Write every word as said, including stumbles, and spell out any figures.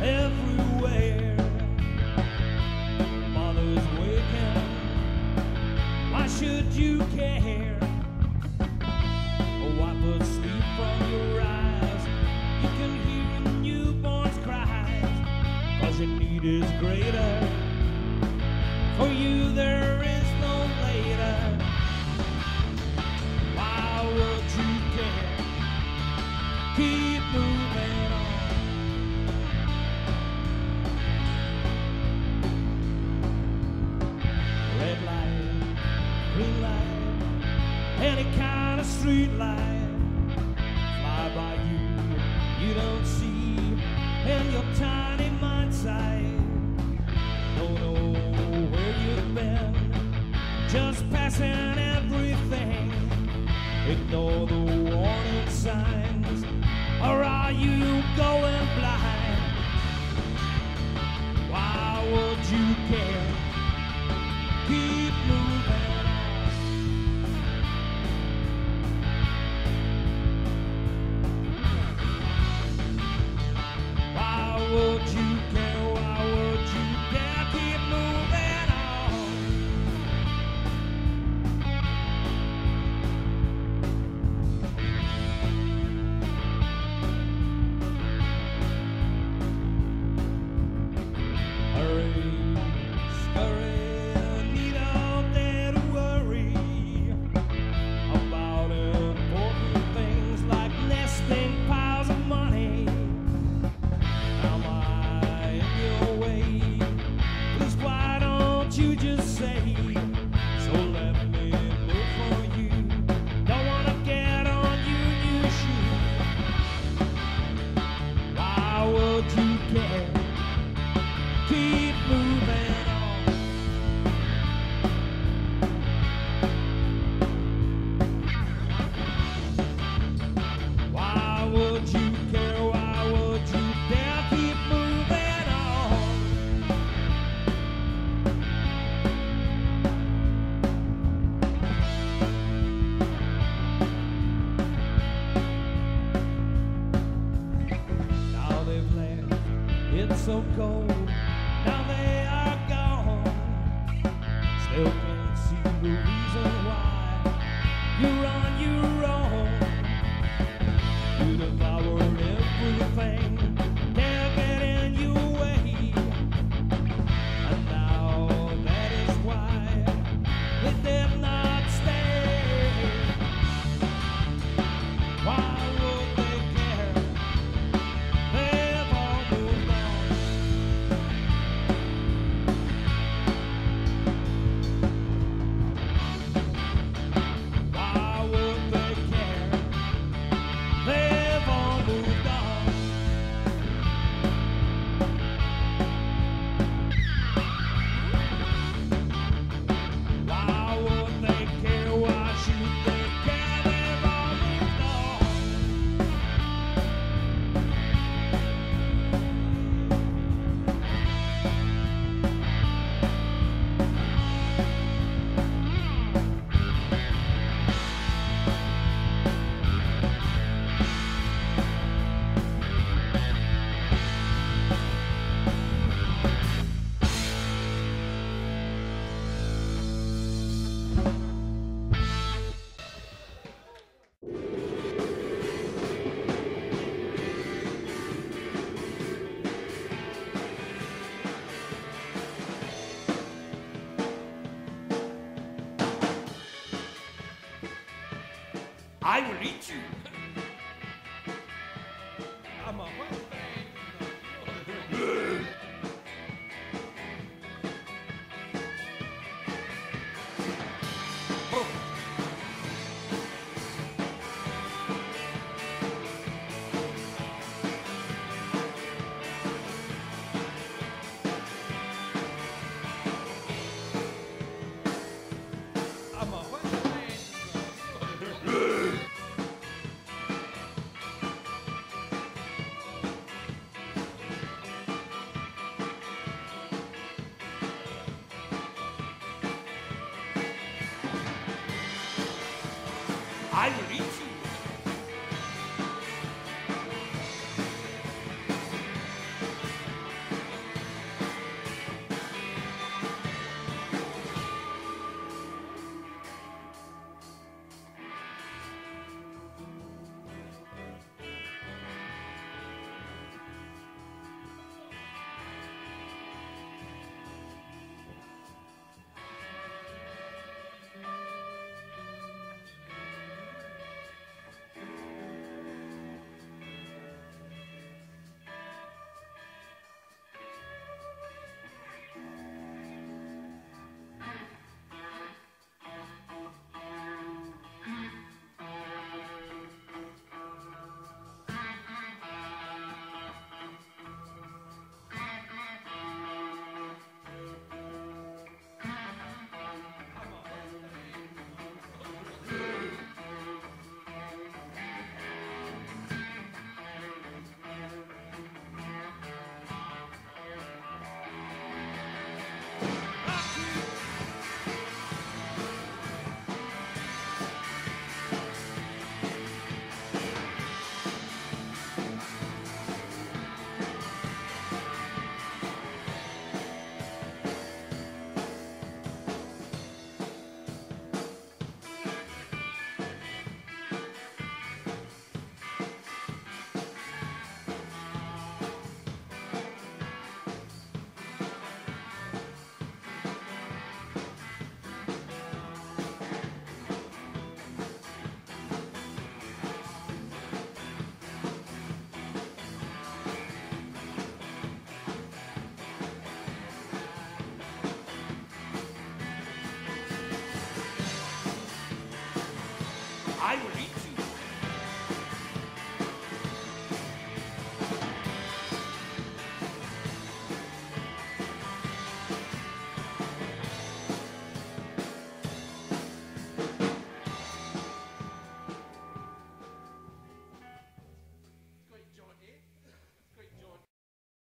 everywhere. Mother's waking, why should you care? Wipe the sleep from your eyes, you can hear a newborn's cries, 'cause your need is greater, for you there is no later. Why would you care? Keep moving on. Red light, green light, any kind of street light, fly by you, you don't see in your tiny mind sight. Don't know where you've been, just passing everything. Ignore the warning signs, or are you going blind? Why would you care? Keep moving on. Why would you care? Why would you dare keep moving on? Hurry, scurry, need all day to worry about important things like nesting piles of money. Am I in your way? Please, why don't you just say, so let me move for you. Don't wanna get on you, new shoe. Why would you care? Keep moving on. Why would you care? Why would you dare keep moving on? Now they've left, it's so cold. Now they are gone. Still can't see the reason why you're on your own. You devoured everything, can't get in your way. And now that is why they did not stay. Why would they care? They've all moved on. Why would they care? They've all moved on. Why would they care? Why should they care? They've all moved on. I will eat you. I'm a I'm a I will eat you. I was